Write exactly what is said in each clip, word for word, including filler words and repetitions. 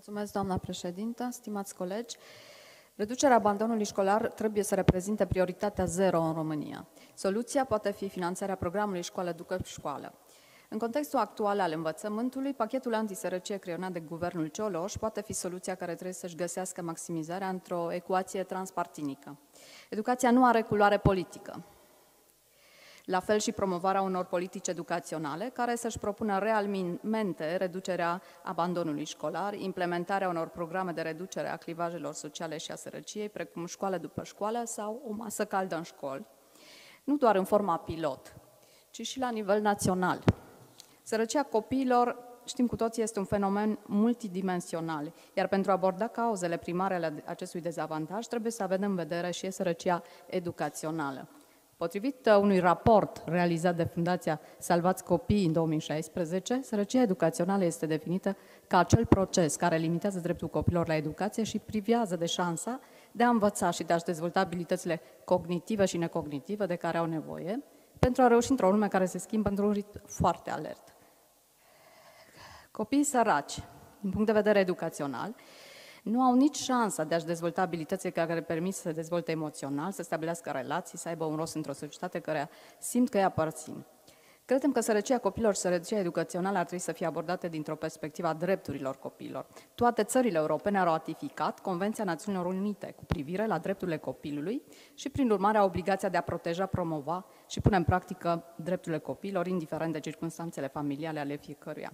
Mulțumesc, doamna președintă, stimați colegi. Reducerea abandonului școlar trebuie să reprezinte prioritatea zero în România. Soluția poate fi finanțarea programului Școală-Educă-Școală. În contextul actual al învățământului, pachetul antisărăcie creionat de guvernul Cioloș poate fi soluția care trebuie să-și găsească maximizarea într-o ecuație transpartinică. Educația nu are culoare politică. La fel și promovarea unor politici educaționale care să-și propună realmente reducerea abandonului școlar, implementarea unor programe de reducere a clivajelor sociale și a sărăciei, precum școală după școală sau o masă caldă în școli, nu doar în forma pilot, ci și la nivel național. Sărăcia copiilor, știm cu toții, este un fenomen multidimensional, iar pentru a aborda cauzele primare ale acestui dezavantaj, trebuie să avem în vedere și sărăcia educațională. Potrivit unui raport realizat de Fundația Salvați Copiii în două mii șaisprezece, sărăcia educațională este definită ca acel proces care limitează dreptul copiilor la educație și privează de șansa de a învăța și de a-și dezvolta abilitățile cognitive și necognitive de care au nevoie, pentru a reuși într-o lume care se schimbă într-un ritm foarte alert. Copiii săraci, din punct de vedere educațional, nu au nici șansa de a-și dezvolta abilitățile care le permit să se dezvolte emoțional, să stabilească relații, să aibă un rost într-o societate care simt că îi aparțin. Credem că sărăcia copiilor și sărăcia educațională ar trebui să fie abordate dintr-o perspectivă a drepturilor copiilor. Toate țările europene au ratificat Convenția Națiunilor Unite cu privire la drepturile copilului și, prin urmare, au obligația de a proteja, promova și pune în practică drepturile copiilor, indiferent de circumstanțele familiale ale fiecăruia.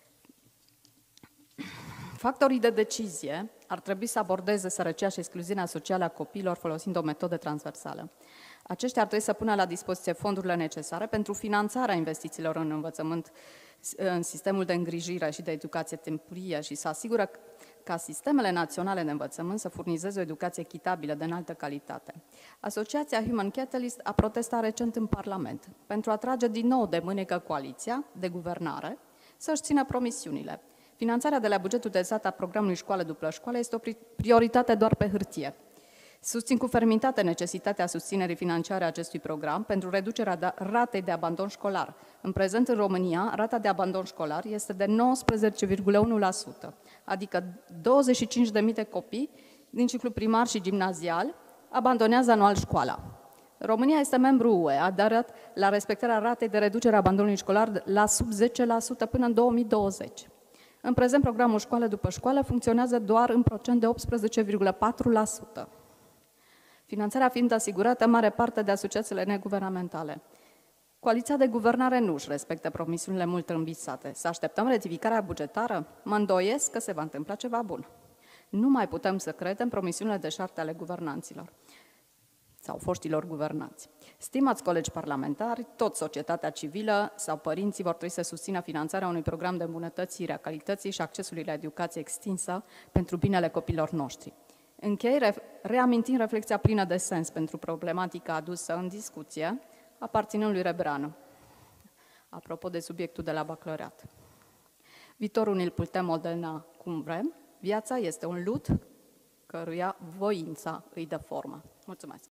Factorii de decizie ar trebui să abordeze sărăcia și excluziunea socială a copiilor folosind o metodă transversală. Aceștia ar trebui să pună la dispoziție fondurile necesare pentru finanțarea investițiilor în învățământ, în sistemul de îngrijire și de educație timpurie și să asigură ca sistemele naționale de învățământ să furnizeze o educație echitabilă de înaltă calitate. Asociația Human Catalyst a protestat recent în Parlament pentru a trage din nou de mânecă coaliția de guvernare să-și țină promisiunile. Finanțarea de la bugetul de stat a programului Școală după școală este o prioritate doar pe hârtie. Susțin cu fermitate necesitatea susținerii financiare a acestui program pentru reducerea ratei de abandon școlar. În prezent, în România, rata de abandon școlar este de nouăsprezece virgulă unu la sută, adică douăzeci și cinci de mii de copii din ciclu primar și gimnazial abandonează anual școala. România este membru U E, a aderat la respectarea ratei de reducere a abandonului școlar la sub zece la sută până în două mii douăzeci. În prezent, programul Școală după școală funcționează doar în procent de optsprezece virgulă patru la sută. Finanțarea fiind asigurată în mare parte de asociațiile neguvernamentale. Coaliția de guvernare nu își respectă promisiunile mult învisate. Să așteptăm rectificarea bugetară? Mă îndoiesc că se va întâmpla ceva bun. Nu mai putem să credem promisiunile deșarte ale guvernanților sau foștilor guvernanți. Stimați colegi parlamentari, tot societatea civilă sau părinții vor trebui să susțină finanțarea unui program de îmbunătățire a calității și accesului la educație extinsă pentru binele copiilor noștri. Închei reamintind reflexia plină de sens pentru problematica adusă în discuție, aparținând lui Rebreanu, apropo de subiectul de la bacalaureat. Viitorul ne-l putem modela cum vrem, viața este un lut căruia voința îi dă formă. Mulțumesc!